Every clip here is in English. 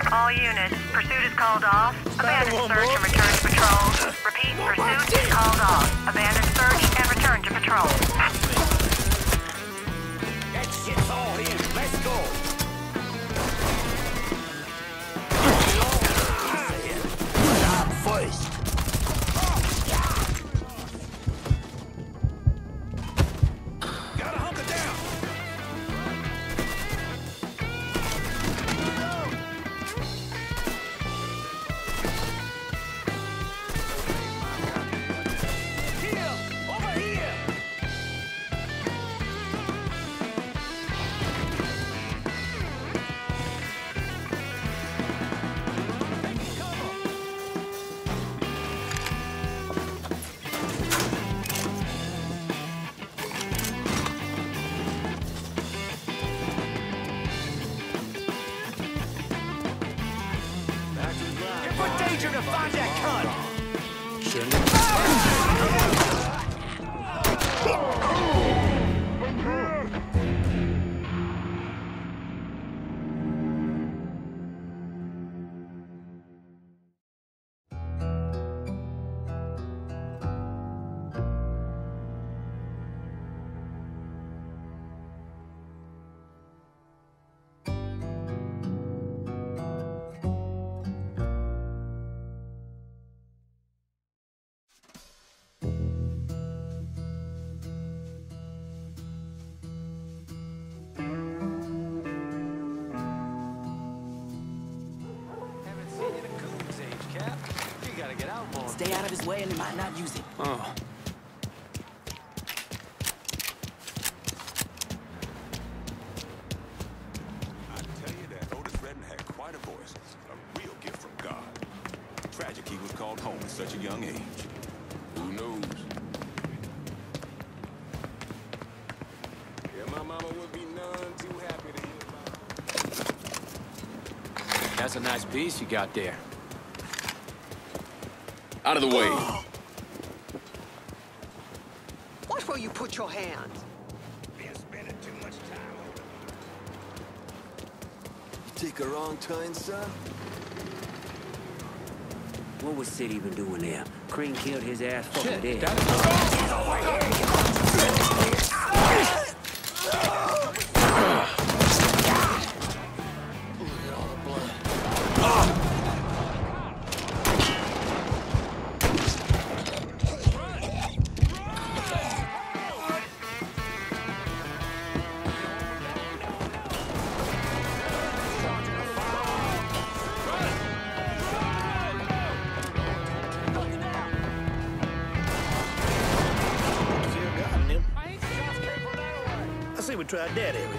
All units, pursuit is called off. Abandon search and return to patrol. Repeat, pursuit is called off. Abandon search and return to patrol. That shit's all in. Let's go. I'm first. Gotta hunker down. Danger to find that cunt! Stay out of his way and he might not use it. Oh. I tell you that Otis Redding had quite a voice. A real gift from God. Tragic he was called home at such a young age. Who knows? Yeah, my mama would be none too happy to hear about. That's a nice piece you got there. Out of the way. Watch where you put your hands. Been spending too much time over. You take a wrong turn, son? What was Sid even doing there? Crane killed his ass fucking dead. I say we tried that area.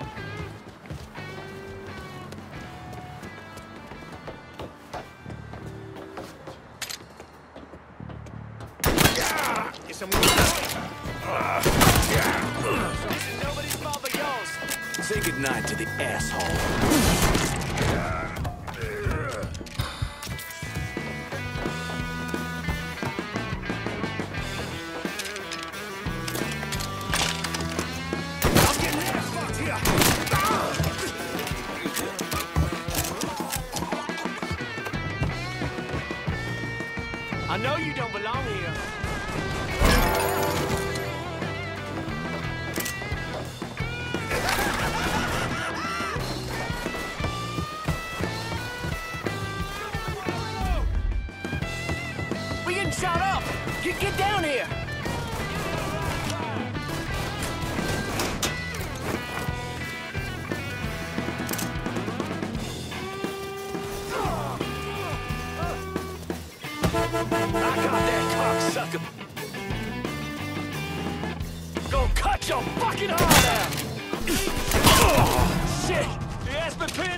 Nobody's fault but yours. Say goodnight to the asshole. I know you don't belong here. We getting shot up! Get down here! I got that cocksucker! Gonna cut your fucking heart out! Oh, shit! The Aspen pin!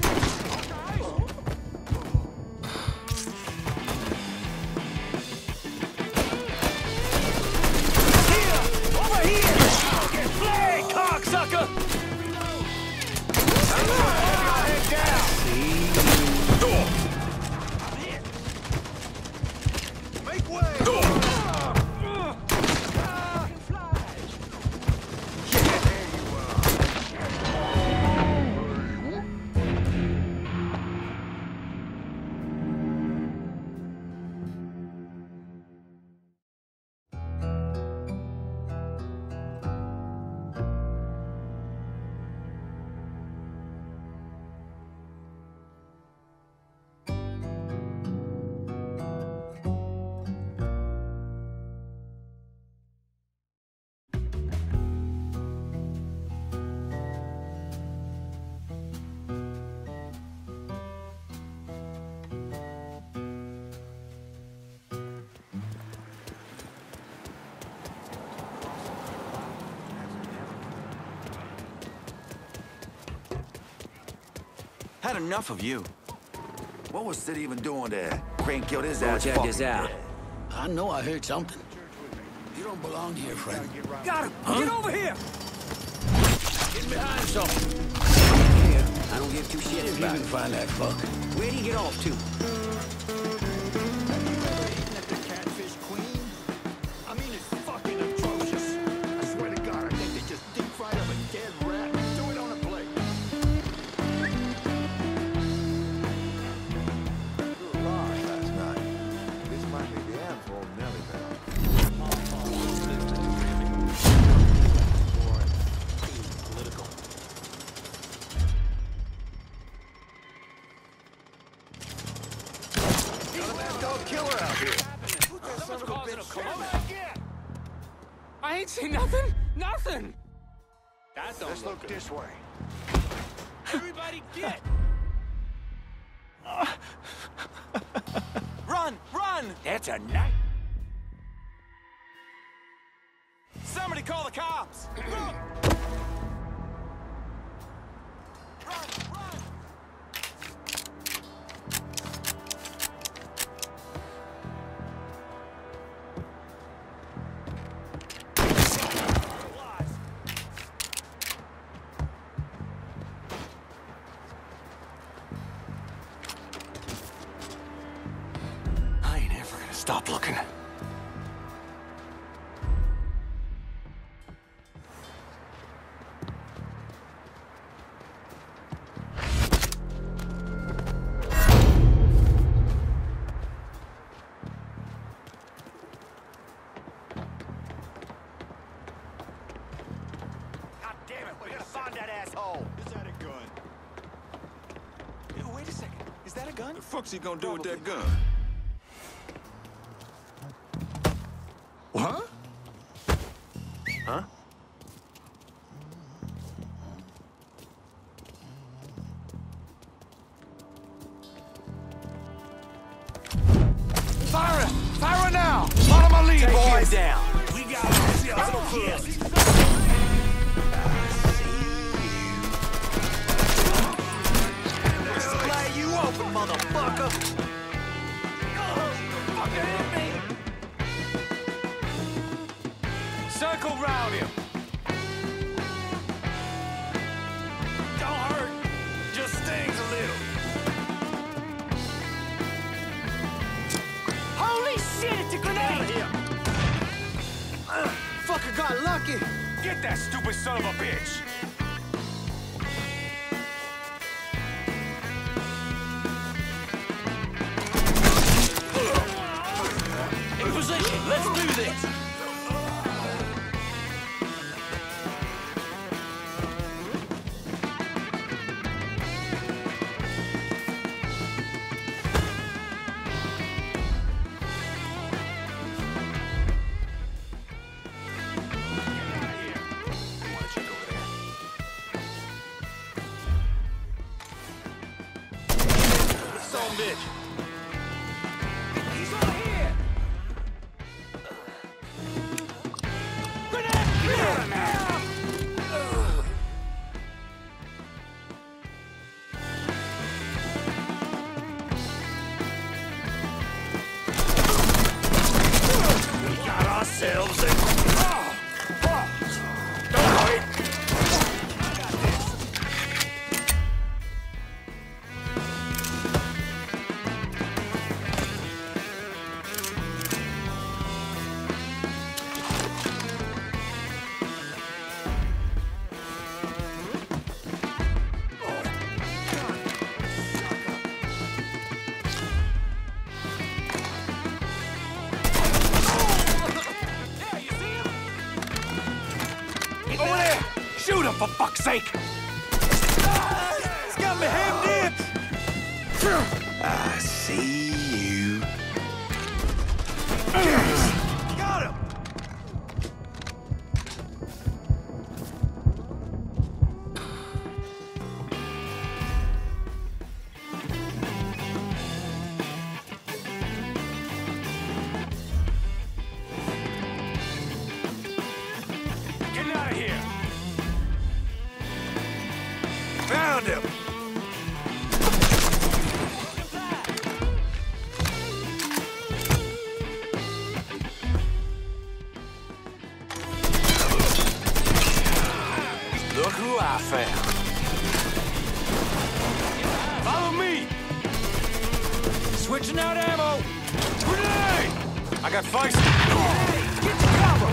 Here! Over here! Get flagged, cocksucker! Head down! Make way! Had enough of you. What was Sid even doing there? Crane killed his Go ass. check this out. I know I heard something. You don't belong here, friend. Got him! Get over here! Get behind something. I don't give two shits You about can it. find that fuck. Where'd he get off to? Catfish queen? I mean, it's fucking atrocious. I swear to God, I think they just deep fried up a dead rat and threw it on a plate. You were wrong last night. This might be the end for old Nelly Bell. Killer out here. Someone's causing a commotion. I ain't seen nothing. Nothing. That don't Let's look this way. Everybody get! Run! Run! That's a night. Somebody call the cops! Run! Run! I ain't ever gonna stop looking. God damn it, we gotta find that asshole! Is that a gun? Wait a second, is that a gun? The fuck's he gonna do with that gun? What? Huh? Fire it! Fire it now! Follow my lead, Take boys! him down! We got ourselves a kill. Lay you open, motherfucker! Circle round him! Don't hurt, just stings a little. Holy shit, it's a grenade! Fucker got lucky! Get that stupid son of a bitch! In position, let's do this! Son bitch! He's over here! We got ourselves a... Don't wait! Over there! Shoot him, for fuck's sake! He's got me hemmed in! I see you. Got him! Get out of here! Found him! Switching out ammo! Grenade! I got feisty. Hey, get to cover!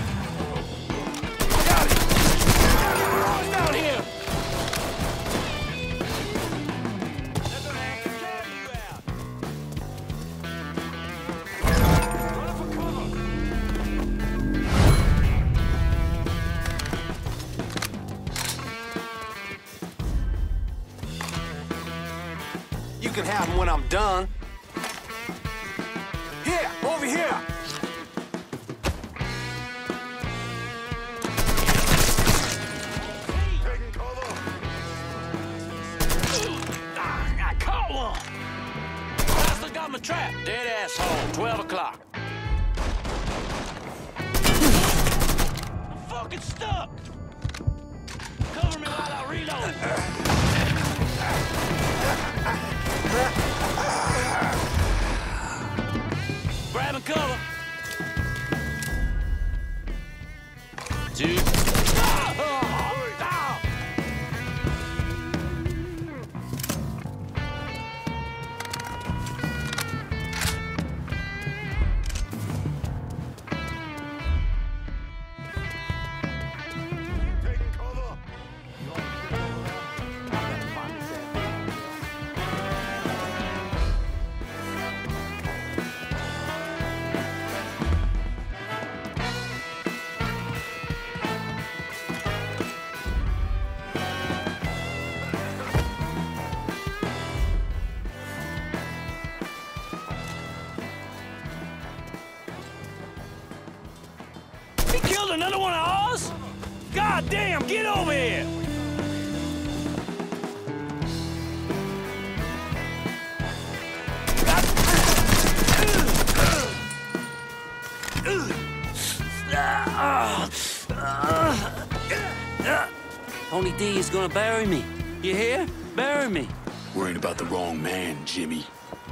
Got it! He's down here! They're gonna have to carry you out! Run for cover! You can have them when I'm done. Here, over here! Taking cover. I caught one! I still got my trap. Dead asshole, 12 o'clock. I'm fucking stuck! Cover me while I reload. Grabbing cover. Two. Taking cover. He killed another one of ours? God damn, get over here! Tony D is gonna bury me. You hear? Bury me. Worried about the wrong man, Jimmy.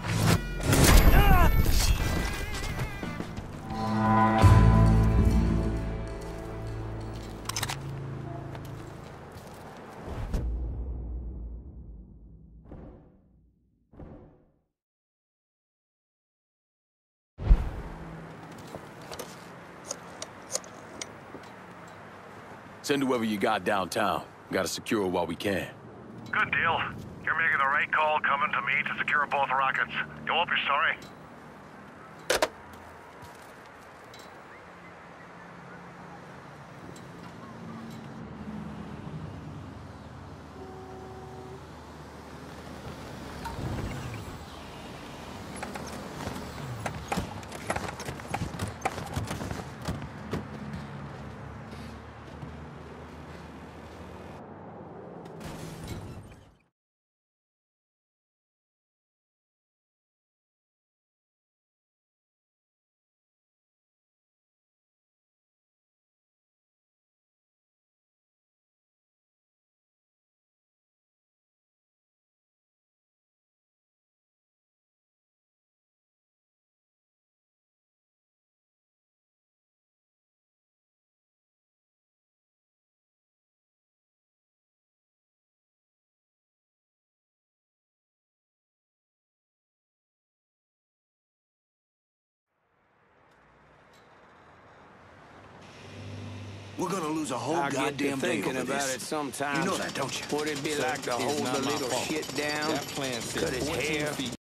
Send whoever you got downtown. Gotta secure it while we can. Good deal. You're making the right call coming to me to secure both rockets. You won't be sorry. We're gonna lose a whole goddamn day over about this. it sometimes. You know that, don't you? Would it be like to hold the little shit down? That plan said Cut his 14 hair, feet.